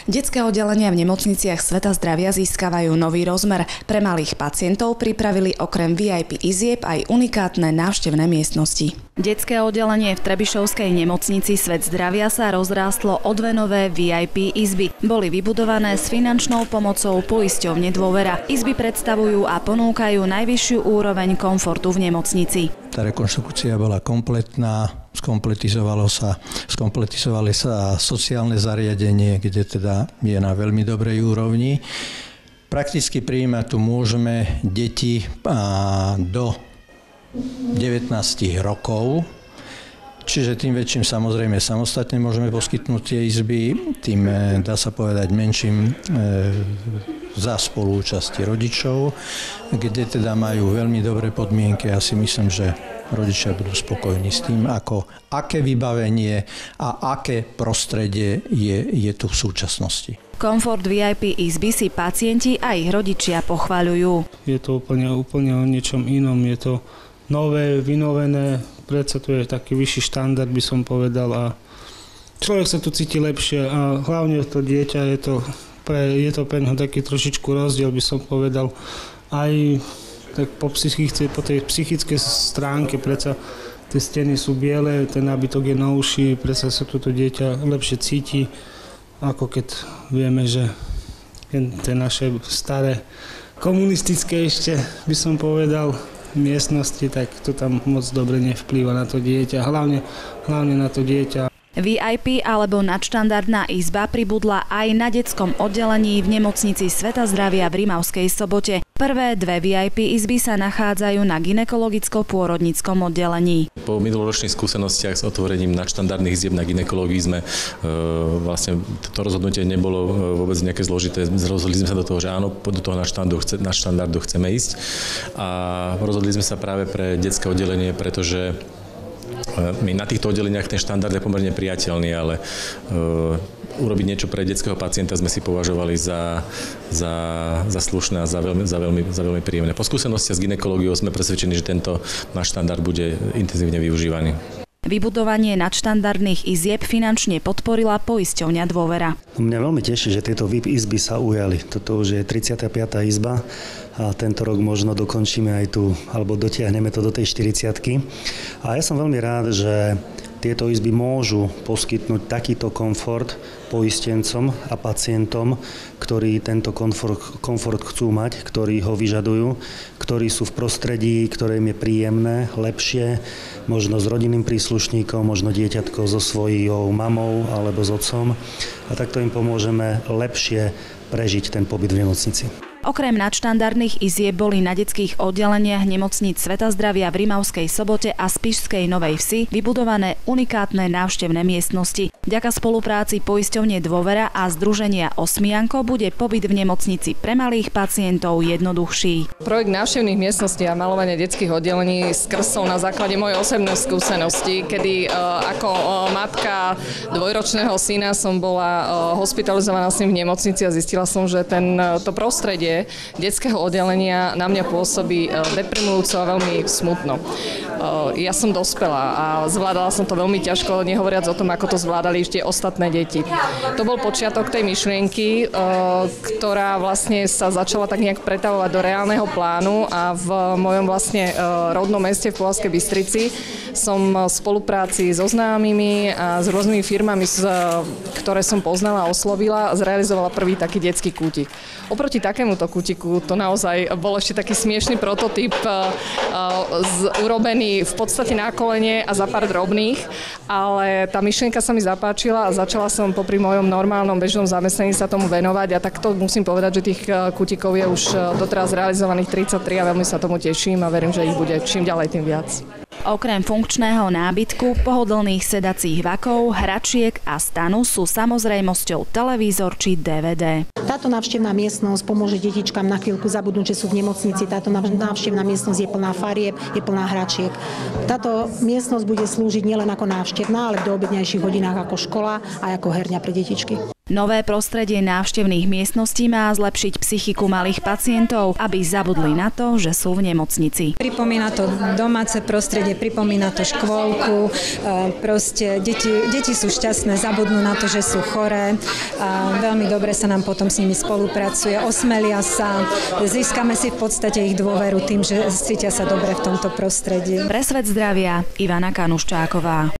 Detské oddelenia v nemocniciach Sveta zdravia získavajú nový rozmer. Pre malých pacientov pripravili okrem VIP izieb aj unikátne návštevné miestnosti. Detské oddelenie v Trebišovskej nemocnici Svet zdravia sa rozrástlo o dve nové VIP izby. Boli vybudované s finančnou pomocou poisťovne Dôvera. Izby predstavujú a ponúkajú najvyššiu úroveň komfortu v nemocnici. Tá rekonštrukcia bola kompletná, skompletizovali sa sociálne zariadenie, kde teda je na veľmi dobrej úrovni. Prakticky prijímať tu môžeme deti do 19 rokov, čiže tým väčším samozrejme samostatne môžeme poskytnúť tie izby, tým dá sa povedať menším za spolúčasti rodičov, kde teda majú veľmi dobré podmienky. Ja si myslím, že rodičia budú spokojní s tým, aké vybavenie a aké prostredie je tu v súčasnosti. Komfort VIP izby si pacienti a ich rodičia pochvaľujú. Je to úplne o niečom inom, je to nové, vynovené, predsa tu je taký vyšší štandard, by som povedal, a človek sa tu cíti lepšie a hlavne to dieťa je to pre neho taký trošičku rozdiel, by som povedal, aj tak po tej psychickej stránke, predsa tie steny sú biele, ten nábytok je novší, predsa sa toto dieťa lepšie cíti, ako keď vieme, že tie naše staré komunistické ešte, by som povedal, miestnosti, tak to tam moc dobre nevplýva na to dieťa, hlavne na to dieťa. VIP alebo nadštandardná izba pribudla aj na detskom oddelení v nemocnici Sveta zdravia v Rimavskej Sobote. Prvé dve VIP izby sa nachádzajú na gynekologicko-pôrodníckom oddelení. Po minuloročných skúsenostiach s otvorením nadštandardných izieb na gynekológii sme vlastne to rozhodnutie nebolo vôbec nejaké zložité. Rozhodli sme sa do toho, že áno, do toho nadštandardu chceme ísť a rozhodli sme sa práve pre detské oddelenie, pretože my na týchto oddeleniach ten štandard je pomerne priateľný, ale urobiť niečo pre detského pacienta sme si považovali za slušné a za veľmi príjemné. Po skúsenosti s gynekológiou sme presvedčení, že tento náš štandard bude intenzívne využívaný. Vybudovanie nadštandardných izieb finančne podporila poisťovňa Dôvera. Mňa veľmi teší, že tieto VIP izby sa ujali. Toto už je 35. izba a tento rok možno dokončíme aj tu, alebo dotiahneme to do tej 40-ky. A ja som veľmi rád, že tieto izby môžu poskytnúť takýto komfort poistencom a pacientom, ktorí tento komfort chcú mať, ktorí ho vyžadujú, ktorí sú v prostredí, ktoré im je príjemné, lepšie, možno s rodinným príslušníkom, možno dieťatko so svojou mamou alebo s otcom. A takto im pomôžeme lepšie prežiť ten pobyt v nemocnici. Okrem nadštandardných izieb boli na detských oddeleniach nemocníc Sveta zdravia v Rimavskej Sobote a Spišskej Novej Vsi vybudované unikátne návštevné miestnosti. Vďaka spolupráci poisťovne Dôvera a združenia Osmianko bude pobyt v nemocnici pre malých pacientov jednoduchší. Projekt návštevných miestností a malovanie detských oddelení skrsol na základe mojej osobnej skúsenosti, kedy ako matka dvojročného syna som bola hospitalizovaná s ním v nemocnici a zistila som, že to prostredie detského oddelenia na mňa pôsobí deprimujúco a veľmi smutno. Ja som dospela a zvládala som to veľmi ťažko, nehovoriac o tom, ako to zvládali ešte ostatné deti. To bol počiatok tej myšlienky, ktorá vlastne sa začala tak nejak pretavovať do reálneho plánu a v mojom vlastne rodnom meste v Považskej Bystrici som v spolupráci so známymi a s rôznymi firmami, ktoré som poznala a oslovila, zrealizovala prvý taký detský kútik. Oproti takémuto kútiku to naozaj bol ešte taký smiešný prototyp urobený v podstate na kolene a za pár drobných, ale tá myšlienka sa mi zapáčila a začala som popri mojom normálnom bežnom zamestnaní sa tomu venovať a takto musím povedať, že tých kútikov je už doteraz realizovaných 33 a veľmi sa tomu teším a verím, že ich bude čím ďalej tým viac. Okrem funkčného nábytku, pohodlných sedacích vakov, hračiek a stanu sú samozrejmosťou televízor či DVD. Táto návštevná miestnosť pomôže detičkám na chvíľku zabudnúť, že sú v nemocnici. Táto návštevná miestnosť je plná farieb, je plná hračiek. Táto miestnosť bude slúžiť nielen ako návštevná, ale v doobednejších hodinách ako škola a ako herňa pre detičky. Nové prostredie návštevných miestností má zlepšiť psychiku malých pacientov, aby zabudli na to, že sú v nemocnici. Pripomína to domáce prostredie, pripomína to škôlku, proste deti sú šťastné, zabudnú na to, že sú choré. Veľmi dobre sa nám potom s nimi spolupracuje, osmelia sa, získame si v podstate ich dôveru tým, že cítia sa dobre v tomto prostredí. Pre Svet zdravia, Ivana Kanuščáková.